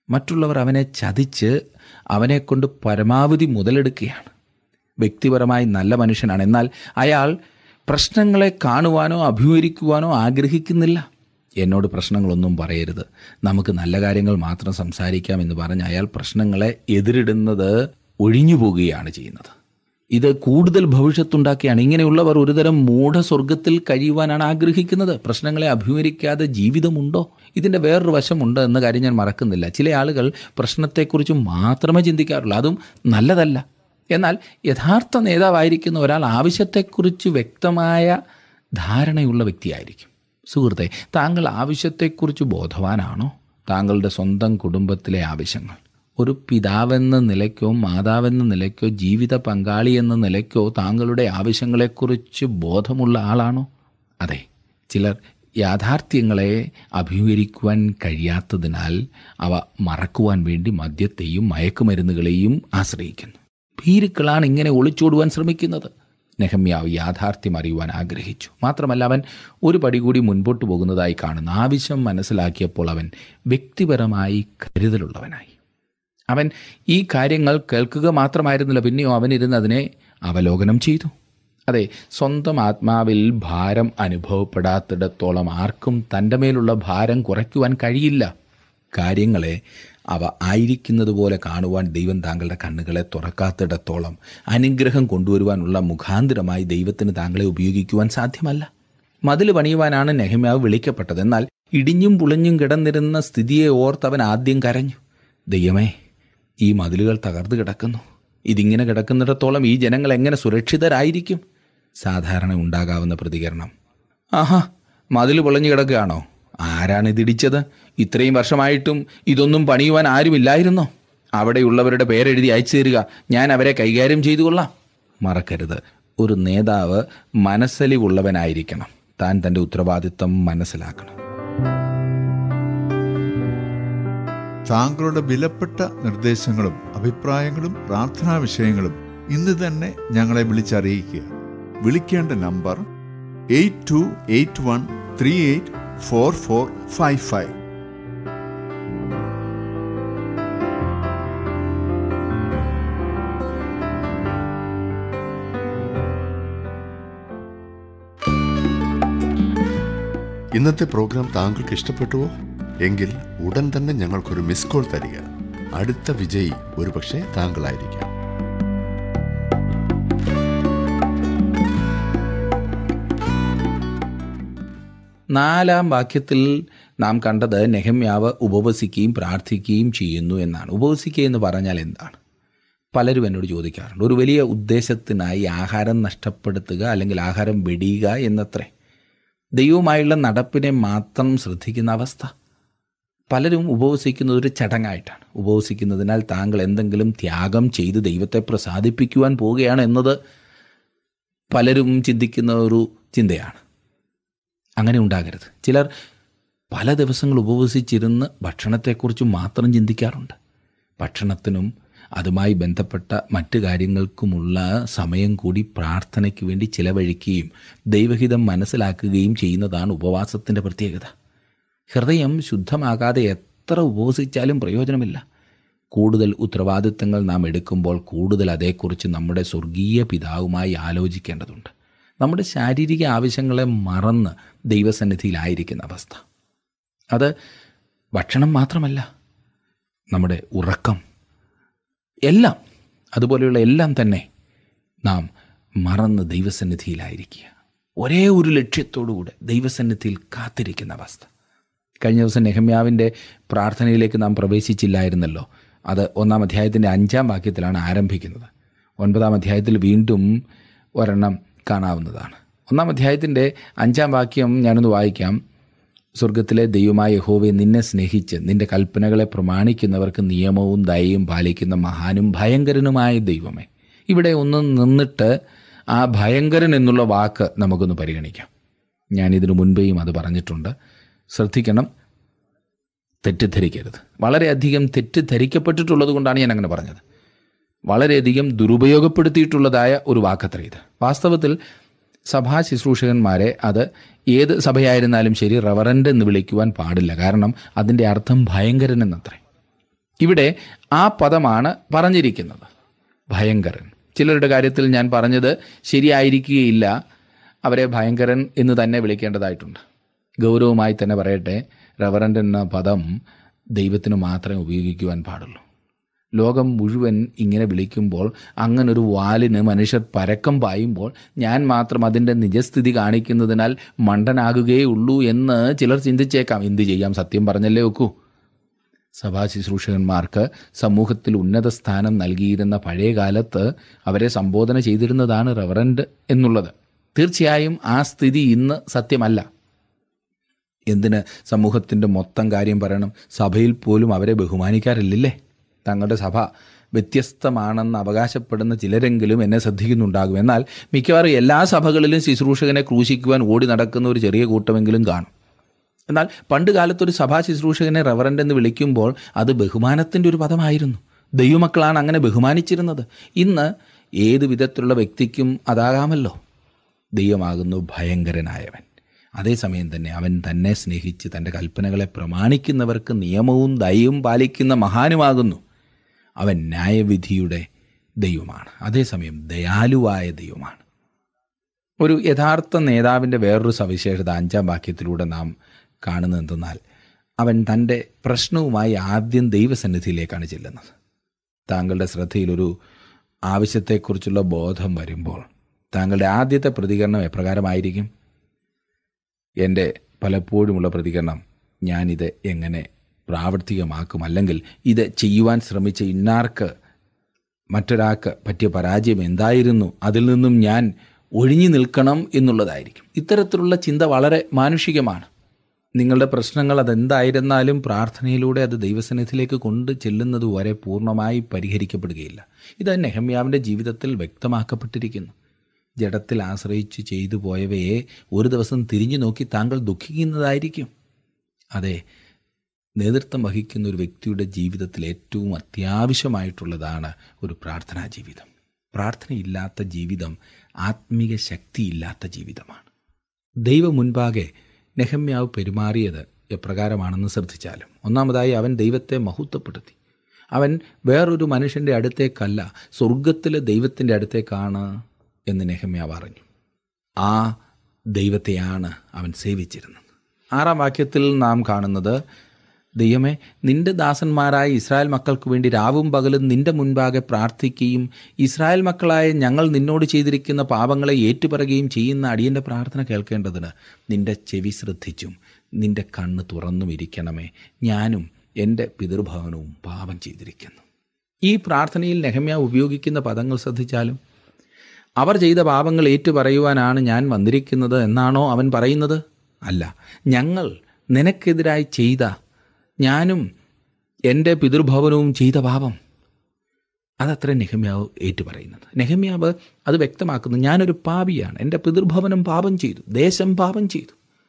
മറ്റുള്ളവർ അവനെ ചതിച്ച് അവനെക്കൊണ്ട് പരമാവധി മുതലെടുക്കുകയാണ്. വ്യക്തിപരമായി നല്ല മനുഷ്യനാണ്, എന്നാൽ അയാൾ പ്രശ്നങ്ങളെ കാണുവാനോ അഭിമുഖീകരിക്കുവാനോ ആഗ്രഹിക്കുന്നില്ല. എന്നോട് പ്രശ്നങ്ങളൊന്നും പറയരുത്, നമുക്ക് നല്ല കാര്യങ്ങൾ മാത്രം സംസാരിക്കാം എന്ന് പറഞ്ഞ് അയാൾ പ്രശ്നങ്ങളെ എതിരിടുന്നത് ഒഴിഞ്ഞു പോകുകയാണ് ചെയ്യുന്നത്. ഇത് കൂടുതൽ ഭവിഷ്യത്തുണ്ടാക്കിയാണ്. ഇങ്ങനെയുള്ളവർ ഒരുതരം മൂഢസ്വർഗത്തിൽ കഴിയുവാനാണ് ആഗ്രഹിക്കുന്നത്. പ്രശ്നങ്ങളെ അഭിമുഖീകരിക്കാതെ ജീവിതമുണ്ടോ? ഇതിൻ്റെ വേറൊരു വശമുണ്ട് എന്ന കാര്യം ഞാൻ മറക്കുന്നില്ല. ചില ആളുകൾ പ്രശ്നത്തെക്കുറിച്ച് മാത്രമേ ചിന്തിക്കാറുള്ളൂ. അതും നല്ലതല്ല. എന്നാൽ യഥാർത്ഥ നേതാവായിരിക്കുന്ന ഒരാൾ ആവശ്യത്തെക്കുറിച്ച് വ്യക്തമായ ധാരണയുള്ള വ്യക്തിയായിരിക്കും. സുഹൃത്തെ, താങ്കൾ ആവശ്യത്തെക്കുറിച്ച് ബോധവാനാണോ? താങ്കളുടെ സ്വന്തം കുടുംബത്തിലെ ആവശ്യങ്ങൾ, ഒരു പിതാവെന്ന നിലയ്ക്കോ മാതാവെന്ന നിലയ്ക്കോ ജീവിത പങ്കാളി എന്ന നിലയ്ക്കോ താങ്കളുടെ ആവശ്യങ്ങളെക്കുറിച്ച് ബോധമുള്ള ആളാണോ? അതെ, ചിലർ യാഥാർത്ഥ്യങ്ങളെ അഭിമുഖീകരിക്കുവാൻ കഴിയാത്തതിനാൽ അവ മറക്കുവാൻ വേണ്ടി മദ്യത്തെയും മയക്കുമരുന്നുകളെയും ആശ്രയിക്കുന്നു. ഭീരുക്കളാണ് ഇങ്ങനെ ഒളിച്ചോടുവാൻ ശ്രമിക്കുന്നത്. നെഹമ്യാവ് യാഥാർത്ഥ്യം അറിയുവാൻ ആഗ്രഹിച്ചു. മാത്രമല്ല, അവൻ ഒരു പടി കൂടി മുൻപോട്ട് പോകുന്നതായി കാണുന്നു. ആവശ്യം മനസ്സിലാക്കിയപ്പോൾ അവൻ വ്യക്തിപരമായി കരുതലുള്ളവനായി. അവൻ ഈ കാര്യങ്ങൾ കേൾക്കുക മാത്രമായിരുന്നില്ല, പിന്നെയോ അവനിരുന്ന് അതിനെ അവലോകനം ചെയ്തു. അതെ, സ്വന്തം ആത്മാവിൽ ഭാരം അനുഭവപ്പെടാത്തിടത്തോളം ആർക്കും തൻ്റെ മേലുള്ള ഭാരം കുറയ്ക്കുവാൻ കഴിയില്ല. കാര്യങ്ങളെ അവ ആയിരിക്കുന്നത് പോലെ കാണുവാൻ ദൈവം താങ്കളുടെ കണ്ണുകളെ തുറക്കാത്തിടത്തോളം അനുഗ്രഹം കൊണ്ടുവരുവാനുള്ള മുഖാന്തരമായി ദൈവത്തിന് താങ്കളെ ഉപയോഗിക്കുവാൻ സാധ്യമല്ല. മതിൽ പണിയുവാനാണ് നെഹമ്യാവ് വിളിക്കപ്പെട്ടത്. എന്നാൽ ഇടിഞ്ഞും പുളഞ്ഞും കിടന്നിരുന്ന സ്ഥിതിയെ ഓർത്തവൻ ആദ്യം കരഞ്ഞു. ദൈവമേ, ഈ മതിലുകൾ തകർന്നു കിടക്കുന്നു. ഇതിങ്ങനെ കിടക്കുന്നിടത്തോളം ഈ ജനങ്ങൾ എങ്ങനെ സുരക്ഷിതരായിരിക്കും? സാധാരണ ഉണ്ടാകാവുന്ന പ്രതികരണം, ആഹാ, മതിൽ പൊളഞ്ഞു കിടക്കുകയാണോ? ആരാണിതിടിച്ചത്? ഇത്രയും വർഷമായിട്ടും ഇതൊന്നും പണിയുവാൻ ആരുമില്ലായിരുന്നോ? അവിടെയുള്ളവരുടെ പേരെഴുതി അയച്ചു തരിക, ഞാൻ അവരെ കൈകാര്യം ചെയ്തു കൊള്ളാം. മറക്കരുത്, ഒരു നേതാവ് മനസ്സലിവുള്ളവനായിരിക്കണം. താൻ തൻ്റെ ഉത്തരവാദിത്തം മനസ്സിലാക്കണം. താങ്കളുടെ വിലപ്പെട്ട നിർദ്ദേശങ്ങളും അഭിപ്രായങ്ങളും പ്രാർത്ഥനാ വിഷയങ്ങളും ഇന്ന് തന്നെ ഞങ്ങളെ വിളിച്ചറിയിക്കുക. വിളിക്കേണ്ട നമ്പർ 8281384455. ഇന്നത്തെ പ്രോഗ്രാം താങ്കൾക്ക് ഇഷ്ടപ്പെട്ടുവോ? എങ്കിൽ ഉടൻ തന്നെ ഞങ്ങൾക്കൊരു മിസ് കോൾ തരിക. അടുത്ത വിജയി ഒരുപക്ഷെ താങ്കളായിരിക്കാം. നാലാം വാക്യത്തിൽ നാം കണ്ടത് നെഹമ്യാവ് ഉപവസിക്കുകയും പ്രാർത്ഥിക്കുകയും ചെയ്യുന്നു എന്നാണ്. ഉപവസിക്കുക എന്ന് പറഞ്ഞാൽ എന്താണ്? പലരും എന്നോട് ചോദിക്കാറുണ്ട്. ഒരു വലിയ ഉദ്ദേശത്തിനായി ആഹാരം നഷ്ടപ്പെടുത്തുക അല്ലെങ്കിൽ ആഹാരം വെടിയുക എന്നത്രേ. ദൈവവുമായുള്ള നടപ്പിനെ മാത്രം ശ്രദ്ധിക്കുന്ന അവസ്ഥ. പലരും ഉപവസിക്കുന്നത് ഒരു ചടങ്ങായിട്ടാണ്. ഉപവസിക്കുന്നതിനാൽ താങ്കൾ എന്തെങ്കിലും ത്യാഗം ചെയ്ത് ദൈവത്തെ പ്രസാദിപ്പിക്കുവാൻ പോവുകയാണ് എന്നത് പലരും ചിന്തിക്കുന്ന ഒരു ചിന്തയാണ്. അങ്ങനെ ഉണ്ടാകരുത്. ചിലർ പല ദിവസങ്ങൾ ഉപവസിച്ചിരുന്ന് ഭക്ഷണത്തെക്കുറിച്ച് മാത്രം ചിന്തിക്കാറുണ്ട്. ഭക്ഷണത്തിനും അതുമായി ബന്ധപ്പെട്ട മറ്റു കാര്യങ്ങൾക്കുമുള്ള സമയം കൂടി പ്രാർത്ഥനയ്ക്ക് വേണ്ടി ചിലവഴിക്കുകയും ദൈവഹിതം മനസ്സിലാക്കുകയും ചെയ്യുന്നതാണ് ഉപവാസത്തിൻ്റെ പ്രത്യേകത. ഹൃദയം ശുദ്ധമാകാതെ എത്ര ഉപവസിച്ചാലും പ്രയോജനമില്ല. കൂടുതൽ ഉത്തരവാദിത്തങ്ങൾ നാം എടുക്കുമ്പോൾ കൂടുതൽ അതേക്കുറിച്ച് നമ്മുടെ സ്വർഗീയ പിതാവുമായി ആലോചിക്കേണ്ടതുണ്ട്. നമ്മുടെ ശാരീരിക ആവശ്യങ്ങളെ മറന്ന് ദൈവസന്നിധിയിലായിരിക്കുന്ന അവസ്ഥ. അത് ഭക്ഷണം മാത്രമല്ല, നമ്മുടെ ഉറക്കം, എല്ലാം, അതുപോലെയുള്ള എല്ലാം തന്നെ നാം മറന്ന് ദൈവസന്നിധിയിലായിരിക്കുക. ഒരേ ഒരു ലക്ഷ്യത്തോടുകൂടെ ദൈവസന്നിധിയിൽ കാത്തിരിക്കുന്ന അവസ്ഥ. കഴിഞ്ഞ ദിവസം നെഹമ്യാവിൻ്റെ പ്രാർത്ഥനയിലേക്ക് നാം പ്രവേശിച്ചില്ലായിരുന്നല്ലോ. അത് 1-ാം അധ്യായത്തിൻ്റെ 5-ാം വാക്യത്തിലാണ് ആരംഭിക്കുന്നത്. 9-ാം അധ്യായത്തിൽ വീണ്ടും ഒരെണ്ണം കാണാവുന്നതാണ്. 1-ാം അധ്യായത്തിൻ്റെ 5-ാം വാക്യം ഞാനൊന്ന് വായിക്കാം. സ്വർഗത്തിലെ ദൈവമായ യഹോവേ, നിന്നെ സ്നേഹിച്ച് നിൻ്റെ കൽപ്പനകളെ പ്രമാണിക്കുന്നവർക്ക് നിയമവും ദയയും പാലിക്കുന്ന മഹാനും ഭയങ്കരനുമായ ദൈവമേ. ഇവിടെ ഒന്ന് നിന്നിട്ട് ആ ഭയങ്കരൻ എന്നുള്ള വാക്ക് നമുക്കൊന്ന് പരിഗണിക്കാം. ഞാനിതിനു മുൻപേയും അത് പറഞ്ഞിട്ടുണ്ട്. ശ്രദ്ധിക്കണം, തെറ്റിദ്ധരിക്കരുത്. വളരെയധികം തെറ്റിദ്ധരിക്കപ്പെട്ടിട്ടുള്ളത് കൊണ്ടാണ് ഞാൻ അങ്ങനെ പറഞ്ഞത്. വളരെയധികം ദുരുപയോഗപ്പെടുത്തിയിട്ടുള്ളതായ ഒരു വാക്കത്ര ഇത്. വാസ്തവത്തിൽ സഭാ ശുശ്രൂഷകന്മാരെ അത് ഏത് സഭയായിരുന്നാലും ശരി റവറൻ്റ് എന്ന് വിളിക്കുവാൻ പാടില്ല. കാരണം അതിൻ്റെ അർത്ഥം ഭയങ്കരൻ എന്നത്രേ. ഇവിടെ ആ പദമാണ് പറഞ്ഞിരിക്കുന്നത്, ഭയങ്കരൻ. ചിലരുടെ കാര്യത്തിൽ ഞാൻ പറഞ്ഞത് ശരിയായിരിക്കുകയില്ല, അവരെ ഭയങ്കരൻ എന്ന് തന്നെ വിളിക്കേണ്ടതായിട്ടുണ്ട്. ഗൗരവമായി തന്നെ പറയട്ടെ, റവറൻഡ് എന്ന പദം ദൈവത്തിന് മാത്രമേ ഉപയോഗിക്കുവാൻ പാടുള്ളൂ. ലോകം മുഴുവൻ ഇങ്ങനെ വിളിക്കുമ്പോൾ, അങ്ങനൊരു വാലിന് മനുഷ്യർ പരക്കം പായുമ്പോൾ ഞാൻ മാത്രം അതിൻ്റെ നിജസ്ഥിതി കാണിക്കുന്നതിനാൽ മണ്ടനാകുകയുള്ളൂ എന്ന് ചിലർ ചിന്തിച്ചേക്കാം. എന്തു ചെയ്യാം, സത്യം പറഞ്ഞല്ലേ ഒക്കൂ. സഭാ ശുശ്രൂഷകന്മാർക്ക് സമൂഹത്തിൽ ഉന്നത സ്ഥാനം നൽകിയിരുന്ന പഴയ കാലത്ത് അവരെ സംബോധന ചെയ്തിരുന്നതാണ് റവറൻഡ് എന്നുള്ളത്. തീർച്ചയായും ആ സ്ഥിതി ഇന്ന് സത്യമല്ല. എന്തിന് സമൂഹത്തിൻ്റെ മൊത്തം കാര്യം പറയണം? സഭയിൽ പോലും അവരെ ബഹുമാനിക്കാറില്ലേ? തങ്ങളുടെ സഭ വ്യത്യസ്തമാണെന്ന് അവകാശപ്പെടുന്ന ചിലരെങ്കിലും എന്നെ ശ്രദ്ധിക്കുന്നുണ്ടാകും. എന്നാൽ മിക്കവാറും എല്ലാ സഭകളിലും ശുശ്രൂഷകനെ ക്രൂശിക്കുവാൻ ഓടി നടക്കുന്ന ഒരു ചെറിയ കൂട്ടമെങ്കിലും കാണും. എന്നാൽ പണ്ട് കാലത്തൊരു സഭാ ശുശ്രൂഷകനെ റവറൻഡ് എന്ന് വിളിക്കുമ്പോൾ അത് ബഹുമാനത്തിൻ്റെ ഒരു പദമായിരുന്നു. ദൈവമക്കളാണ് അങ്ങനെ ബഹുമാനിച്ചിരുന്നത്. ഇന്ന് ഏത് വിധത്തിലുള്ള വ്യക്തിക്കും അതാകാമല്ലോ. ദൈവമാകുന്നു ഭയങ്കരനായവൻ. അതേസമയം തന്നെ അവൻ തന്നെ സ്നേഹിച്ച് തൻ്റെ കൽപ്പനകളെ പ്രമാണിക്കുന്നവർക്ക് നിയമവും ദയയും പാലിക്കുന്ന മഹാനുമാകുന്നു. അവൻ ന്യായവിധിയുടെ ദൈവമാണ്, അതേസമയം ദയാലുവായ ദൈവമാണ്. ഒരു യഥാർത്ഥ നേതാവിൻ്റെ വേറൊരു സവിശേഷത 5-ാം വാക്യത്തിലൂടെ നാം കാണുന്നത് എന്തെന്നാൽ, അവൻ തൻ്റെ പ്രശ്നവുമായി ആദ്യം ദൈവസന്നിധിയിലേക്കാണ് ചെല്ലുന്നത്. താങ്കളുടെ ശ്രദ്ധയിലൊരു ആവശ്യത്തെക്കുറിച്ചുള്ള ബോധം വരുമ്പോൾ താങ്കളുടെ ആദ്യത്തെ പ്രതികരണം എപ്രകാരമായിരിക്കും? എൻ്റെ പലപ്പോഴുമുള്ള പ്രതികരണം, ഞാനിത് എങ്ങനെ പ്രാവർത്തികമാക്കും, അല്ലെങ്കിൽ ഇത് ചെയ്യുവാൻ ശ്രമിച്ച ഇന്നാർക്ക് മറ്റൊരാൾക്ക് പറ്റിയ പരാജയം എന്തായിരുന്നു, അതിൽ നിന്നും ഞാൻ ഒഴിഞ്ഞു നിൽക്കണം എന്നുള്ളതായിരിക്കും. ഇത്തരത്തിലുള്ള ചിന്ത വളരെ മാനുഷികമാണ്. നിങ്ങളുടെ പ്രശ്നങ്ങൾ അതെന്തായിരുന്നാലും പ്രാർത്ഥനയിലൂടെ അത് ദൈവസന്നിധിയിലേക്ക് കൊണ്ട് ചെല്ലുന്നത് വരെ പൂർണ്ണമായി പരിഹരിക്കപ്പെടുകയില്ല. ഇത് നെഹമ്യാവിൻ്റെ ജീവിതത്തിൽ വ്യക്തമാക്കപ്പെട്ടിരിക്കുന്നു. ജഡത്തിൽ ആശ്രയിച്ച് ചെയ്തു പോയവയെ ഒരു ദിവസം തിരിഞ്ഞു നോക്കി താങ്കൾ ദുഃഖിക്കുന്നതായിരിക്കും. അതെ, നേതൃത്വം വഹിക്കുന്ന ഒരു വ്യക്തിയുടെ ജീവിതത്തിൽ ഏറ്റവും അത്യാവശ്യമായിട്ടുള്ളതാണ് ഒരു പ്രാർത്ഥനാ ജീവിതം. പ്രാർത്ഥനയില്ലാത്ത ജീവിതം ആത്മീക ശക്തിയില്ലാത്ത ജീവിതമാണ്. ദൈവം മുൻപാകെ നെഹമ്യാവ് പെരുമാറിയത് എപ്രകാരമാണെന്ന് ശ്രദ്ധിച്ചാലും, ഒന്നാമതായി അവൻ ദൈവത്തെ മഹത്വപ്പെടുത്തി. അവൻ വേറൊരു മനുഷ്യൻ്റെ അടുത്തേക്കല്ല, സ്വർഗത്തിലെ ദൈവത്തിൻ്റെ അടുത്തേക്കാണ് എന്ന് നെഹമ്യാവ് അറിഞ്ഞു. ആ ദൈവത്തെയാണ് അവൻ സേവിച്ചിരുന്നത്. 6-ാം വാക്യത്തിൽ നാം കാണുന്നത്, ദൈവമേ, നിന്റെ ദാസന്മാരായ ഇസ്രായേൽ മക്കൾക്ക് വേണ്ടി രാവും പകലും നിന്റെ മുൻപാകെ പ്രാർത്ഥിക്കുകയും ഇസ്രായേൽ മക്കളായ ഞങ്ങൾ നിന്നോട് ചെയ്തിരിക്കുന്ന പാപങ്ങളെ ഏറ്റുപറയുകയും ചെയ്യുന്ന അടിയൻ്റെ പ്രാർത്ഥന കേൾക്കേണ്ടതിന് നിന്റെ ചെവി ശ്രദ്ധിച്ചും നിന്റെ കണ്ണ് തുറന്നും ഇരിക്കണമേ. ഞാനും എൻ്റെ പിതൃഭവനവും പാപം ചെയ്തിരിക്കുന്നു. ഈ പ്രാർത്ഥനയിൽ നെഹമ്യാവ് ഉപയോഗിക്കുന്ന പദങ്ങൾ ശ്രദ്ധിച്ചാലും, അവർ ചെയ്ത പാപങ്ങൾ ഏറ്റുപറയുവാനാണ് ഞാൻ വന്നിരിക്കുന്നത് എന്നാണോ അവൻ പറയുന്നത്? അല്ല, ഞങ്ങൾ നിനക്കെതിരായി ചെയ്ത, ഞാനും എൻ്റെ പിതൃഭവനവും ചെയ്ത പാപം, അതത്ര നെഹമ്യാവ് ഏറ്റുപറയുന്നത്. നെഹമ്യാവ് അത് വ്യക്തമാക്കുന്നു, ഞാനൊരു പാപിയാണ്, എൻ്റെ പിതൃഭവനം പാപം ചെയ്തു, ദേശം പാപം ചെയ്തു.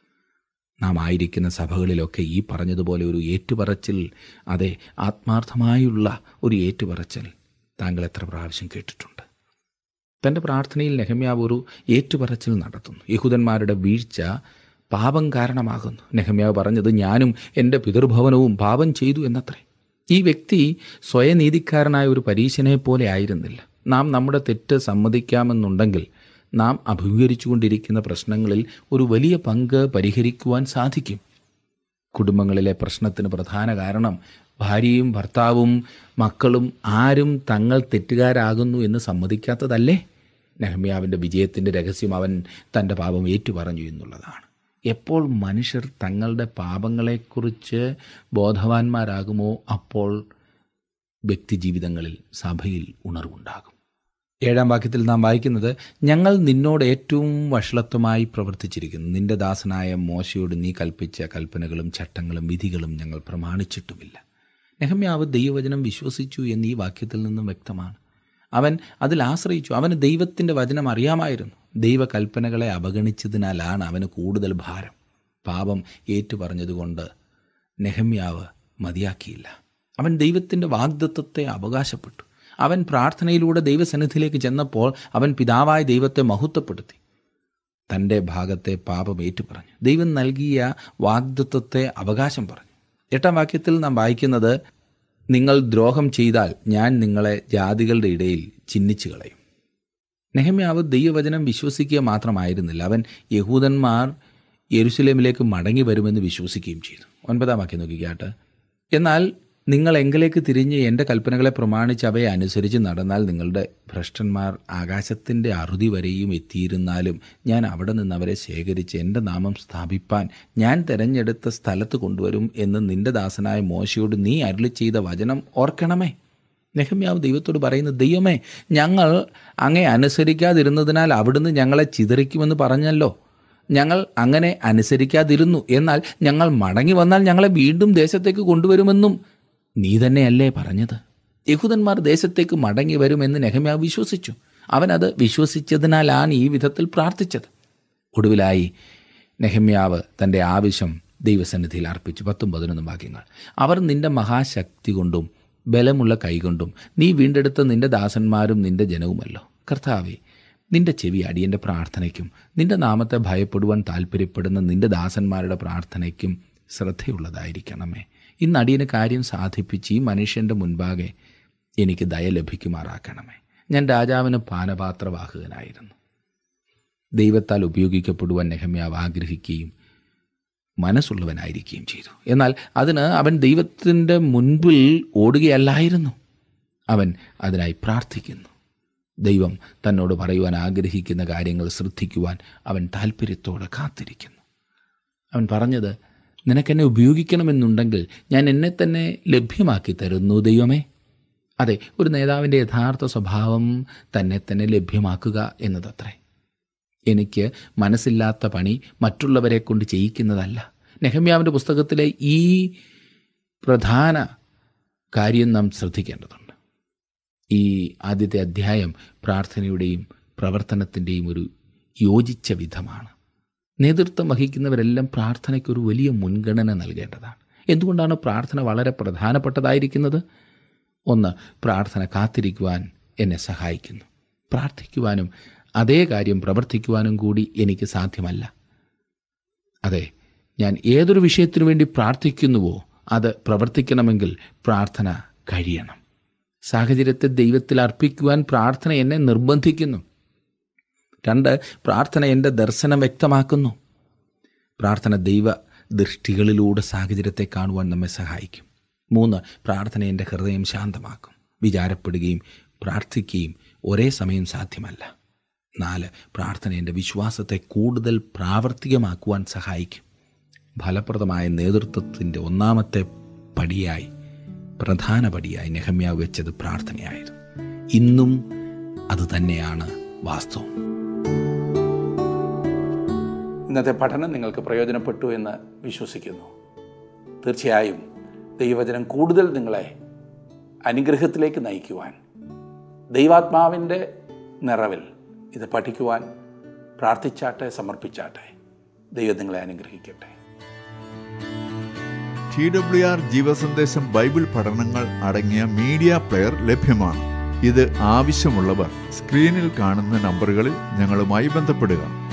നാം ആയിരിക്കുന്ന സഭകളിലൊക്കെ ഈ പറഞ്ഞതുപോലെ ഒരു ഏറ്റുപറച്ചിൽ, അതെ, ആത്മാർത്ഥമായുള്ള ഒരു ഏറ്റുപറച്ചിൽ താങ്കൾ എത്ര പ്രാവശ്യം കേട്ടിട്ടുണ്ട്? തൻ്റെ പ്രാർത്ഥനയിൽ നെഹമ്യാവ് ഒരു ഏറ്റുപറച്ചിൽ നടത്തുന്നു. യഹൂദന്മാരുടെ വീഴ്ച പാപം കാരണമാകുന്നു. നെഹമ്യാവ് പറഞ്ഞത്, ഞാനും എൻ്റെ പിതൃഭവനവും പാപം ചെയ്തു എന്നത്രേ. ഈ വ്യക്തി സ്വയനീതിക്കാരനായ ഒരു പരീശനെ പോലെ ആയിരുന്നില്ല. നാം നമ്മുടെ തെറ്റ് സമ്മതിക്കാമെന്നുണ്ടെങ്കിൽ നാം അഭിമുഖീകരിച്ചുകൊണ്ടിരിക്കുന്ന പ്രശ്നങ്ങളിൽ ഒരു വലിയ പങ്ക് പരിഹരിക്കുവാൻ സാധിക്കും. കുടുംബങ്ങളിലെ പ്രശ്നത്തിന് പ്രധാന കാരണം ഭാര്യയും ഭർത്താവും മക്കളും ആരും തങ്ങൾ തെറ്റുകാരാകുന്നു എന്ന് സമ്മതിക്കാത്തതല്ലേ? നെഹമ്യാവിൻ്റെ വിജയത്തിൻ്റെ രഹസ്യം അവൻ തൻ്റെ പാപം ഏറ്റുപറഞ്ഞു എന്നുള്ളതാണ്. എപ്പോൾ മനുഷ്യർ തങ്ങളുടെ പാപങ്ങളെക്കുറിച്ച് ബോധവാന്മാരാകുമോ അപ്പോൾ വ്യക്തിജീവിതങ്ങളിൽ സഭയിൽ ഉണർവുണ്ടാകും. 7-ാം വാക്യത്തിൽ നാം വായിക്കുന്നത്, ഞങ്ങൾ നിന്നോട് ഏറ്റവും വഷളത്വമായി പ്രവർത്തിച്ചിരിക്കുന്നു. നിന്റെ ദാസനായ മോശയോട് നീ കൽപ്പിച്ച കൽപ്പനകളും ചട്ടങ്ങളും വിധികളും ഞങ്ങൾ പ്രമാണിച്ചിട്ടുമില്ല. നെഹമ്യാവ് ദൈവവചനം വിശ്വസിച്ചു എന്ന് ഈ വാക്യത്തിൽ നിന്നും വ്യക്തമാണ്. അവൻ അതിൽ ആശ്രയിച്ചു. അവന് ദൈവത്തിൻ്റെ വചനം അറിയാമായിരുന്നു. ദൈവകൽപ്പനകളെ അവഗണിച്ചതിനാലാണ് അവന് കൂടുതൽ ഭാരം. പാപം ഏറ്റുപറഞ്ഞതുകൊണ്ട് നെഹമ്യാവ് മതിയാക്കിയില്ല. അവൻ ദൈവത്തിൻ്റെ വാഗ്ദത്തത്തെ അവകാശപ്പെട്ടു. അവൻ പ്രാർത്ഥനയിലൂടെ ദൈവസന്നിധിയിലേക്ക് ചെന്നപ്പോൾ അവൻ പിതാവായ ദൈവത്തെ മഹത്വപ്പെടുത്തി. തൻ്റെ ഭാഗത്തെ പാപം ഏറ്റുപറഞ്ഞു. ദൈവം നൽകിയ വാഗ്ദത്തത്തെ അവകാശം പറഞ്ഞു. 8-ാം വാക്യത്തിൽ നാം വായിക്കുന്നത്, നിങ്ങൾ ദ്രോഹം ചെയ്താൽ ഞാൻ നിങ്ങളെ ജാതികളുടെ ഇടയിൽ ചിഹ്നിച്ചു കളയും. നെഹമ്യാവ് ദൈവവചനം വിശ്വസിക്കുക മാത്രമായിരുന്നില്ല, അവൻ യഹൂദന്മാർ യെരുശലേമിലേക്ക് മടങ്ങി വരുമെന്ന് വിശ്വസിക്കുകയും ചെയ്തു. 9-ാം വാക്യം നോക്കിക്കാട്ട്. എന്നാൽ നിങ്ങൾ എങ്കിലേക്ക് തിരിഞ്ഞ് എൻ്റെ കൽപ്പനകളെ പ്രമാണിച്ച് അവയെ അനുസരിച്ച് നടന്നാൽ നിങ്ങളുടെ ഭ്രഷ്ടന്മാർ ആകാശത്തിൻ്റെ അറുതി വരെയും എത്തിയിരുന്നാലും ഞാൻ അവിടെ നിന്ന് അവരെ ശേഖരിച്ച് എൻ്റെ നാമം സ്ഥാപിപ്പാൻ ഞാൻ തിരഞ്ഞെടുത്ത സ്ഥലത്ത് കൊണ്ടുവരും എന്ന് നിൻ്റെ ദാസനായ മോശയോട് നീ അരുളി ചെയ്ത വചനം ഓർക്കണമേ. നെഹമ്യാവ് ദൈവത്തോട് പറയുന്നത്, ദൈവമേ, ഞങ്ങൾ അങ്ങേ അനുസരിക്കാതിരുന്നതിനാൽ അവിടുന്ന് ഞങ്ങളെ ചിതറിക്കുമെന്ന് പറഞ്ഞല്ലോ. ഞങ്ങൾ അങ്ങനെ അനുസരിക്കാതിരുന്നു, എന്നാൽ ഞങ്ങൾ മടങ്ങി വന്നാൽ ഞങ്ങളെ വീണ്ടും ദേശത്തേക്ക് കൊണ്ടുവരുമെന്നും നീ തന്നെയല്ലേ പറഞ്ഞത്? യഹൂദന്മാർ ദേശത്തേക്ക് മടങ്ങി വരുമെന്ന് നെഹമ്യാവ് വിശ്വസിച്ചു. അവനത് വിശ്വസിച്ചതിനാലാണ് ഈ വിധത്തിൽ പ്രാർത്ഥിച്ചത്. ഒടുവിലായി നെഹമ്യാവ് തൻ്റെ ആവശ്യം ദൈവസന്നിധിയിൽ അർപ്പിച്ചു. 10-11 വാക്യങ്ങൾ. അവർ നിൻ്റെ മഹാശക്തി കൊണ്ടും ബലമുള്ള കൈകൊണ്ടും നീ വീണ്ടെടുത്ത നിൻ്റെ ദാസന്മാരും നിൻ്റെ ജനവുമല്ലോ. കർത്താവേ, നിൻ്റെ ചെവി അടിയൻ്റെ പ്രാർത്ഥനയ്ക്കും നിൻ്റെ നാമത്തെ ഭയപ്പെടുവാൻ താല്പര്യപ്പെടുന്ന നിൻ്റെ ദാസന്മാരുടെ പ്രാർത്ഥനയ്ക്കും ശ്രദ്ധയുള്ളതായിരിക്കണമേ. ഇന്ന് അടിയന് കാര്യം സാധിപ്പിച്ച് ഈ മനുഷ്യൻ്റെ മുൻപാകെ എനിക്ക് ദയ ലഭിക്കുമാറാക്കണമേ. ഞാൻ രാജാവിന് പാനപാത്രവാഹകനായിരുന്നു. ദൈവത്താൽ ഉപയോഗിക്കപ്പെടുവാൻ നെഹമ്യാവ് ആഗ്രഹിക്കുകയും മനസ്സുള്ളവനായിരിക്കുകയും ചെയ്തു. എന്നാൽ അതിന് അവൻ ദൈവത്തിൻ്റെ മുൻപിൽ ഓടുകയല്ലായിരുന്നു, അവൻ അതിനായി പ്രാർത്ഥിക്കുന്നു. ദൈവം തന്നോട് പറയുവാൻ ആഗ്രഹിക്കുന്ന കാര്യങ്ങൾ ശ്രദ്ധിക്കുവാൻ അവൻ താല്പര്യത്തോടെ കാത്തിരിക്കുന്നു. അവൻ പറഞ്ഞത്, നിനക്കെന്നെ ഉപയോഗിക്കണമെന്നുണ്ടെങ്കിൽ ഞാൻ എന്നെ തന്നെ ലഭ്യമാക്കി തരുന്നു ദൈവമേ. അതെ, ഒരു നേതാവിൻ്റെ യഥാർത്ഥ സ്വഭാവം തന്നെ ലഭ്യമാക്കുക എന്നതത്രേ. എനിക്ക് മനസ്സില്ലാത്ത പണി മറ്റുള്ളവരെ കൊണ്ട് ചെയ്യിക്കുന്നതല്ല. നെഹമ്യാവിൻ്റെ പുസ്തകത്തിലെ ഈ പ്രധാന കാര്യം നാം ശ്രദ്ധിക്കേണ്ടതുണ്ട്. ഈ ആദ്യത്തെ അധ്യായം പ്രാർത്ഥനയുടെയും പ്രവർത്തനത്തിൻ്റെയും ഒരു യോജിച്ച വിധമാണ്. നേതൃത്വം വഹിക്കുന്നവരെല്ലാം പ്രാർത്ഥനയ്ക്കൊരു വലിയ മുൻഗണന നൽകേണ്ടതാണ്. എന്തുകൊണ്ടാണ് പ്രാർത്ഥന വളരെ പ്രധാനപ്പെട്ടതായിരിക്കുന്നത്? ഒന്ന്, പ്രാർത്ഥന കാത്തിരിക്കുവാൻ എന്നെ സഹായിക്കുന്നു. പ്രാർത്ഥിക്കുവാനും അതേ കാര്യം പ്രവർത്തിക്കുവാനും കൂടി എനിക്ക് സാധ്യമല്ല. അതെ, ഞാൻ ഏതൊരു വിഷയത്തിനു വേണ്ടി പ്രാർത്ഥിക്കുന്നുവോ അത് പ്രവർത്തിക്കണമെങ്കിൽ പ്രാർത്ഥന കഴിയണം. സാഹചര്യത്തെ ദൈവത്തിൽ അർപ്പിക്കുവാൻ പ്രാർത്ഥന എന്നെ നിർബന്ധിക്കുന്നു. 2, പ്രാർത്ഥന എൻ്റെ ദർശനം വ്യക്തമാക്കുന്നു. പ്രാർത്ഥന ദൈവ ദൃഷ്ടികളിലൂടെ സാഹചര്യത്തെ കാണുവാൻ നമ്മെ സഹായിക്കും. 3, പ്രാർത്ഥന എൻ്റെ ഹൃദയം ശാന്തമാക്കും. വിചാരപ്പെടുകയും പ്രാർത്ഥിക്കുകയും ഒരേ സമയം സാധ്യമല്ല. 4, പ്രാർത്ഥന എൻ്റെ വിശ്വാസത്തെ കൂടുതൽ പ്രാവർത്തികമാക്കുവാൻ സഹായിക്കും. ഫലപ്രദമായ നേതൃത്വത്തിൻ്റെ ഒന്നാമത്തെ പടിയായി, പ്രധാന പടിയായി നെഹമ്യാവ് വെച്ചത് പ്രാർത്ഥനയായിരുന്നു. ഇന്നും അതുതന്നെയാണ് വാസ്തവം. ഇന്നത്തെ പഠനം നിങ്ങൾക്ക് പ്രയോജനപ്പെട്ടു എന്ന് വിശ്വസിക്കുന്നു. തീർച്ചയായും ദൈവവചനം കൂടുതൽ നിങ്ങളെ അനുഗ്രഹത്തിലേക്ക് നയിക്കുവാൻ, ദൈവാത്മാവിൻ്റെ നിറവിൽ ഇത് പഠിക്കുവാൻ പ്രാർത്ഥിച്ചാട്ടെ, സമർപ്പിച്ചാട്ടെ. ദൈവം നിങ്ങളെ അനുഗ്രഹിക്കട്ടെ. TWR ജീവസന്ദേശം ബൈബിൾ പഠനങ്ങൾ അടങ്ങിയ മീഡിയ പ്ലെയർ ലഭ്യമാണ്. ഇത് ആവശ്യമുള്ളവർ സ്ക്രീനിൽ കാണുന്ന നമ്പറുകളിൽ ഞങ്ങളുമായി ബന്ധപ്പെടുക.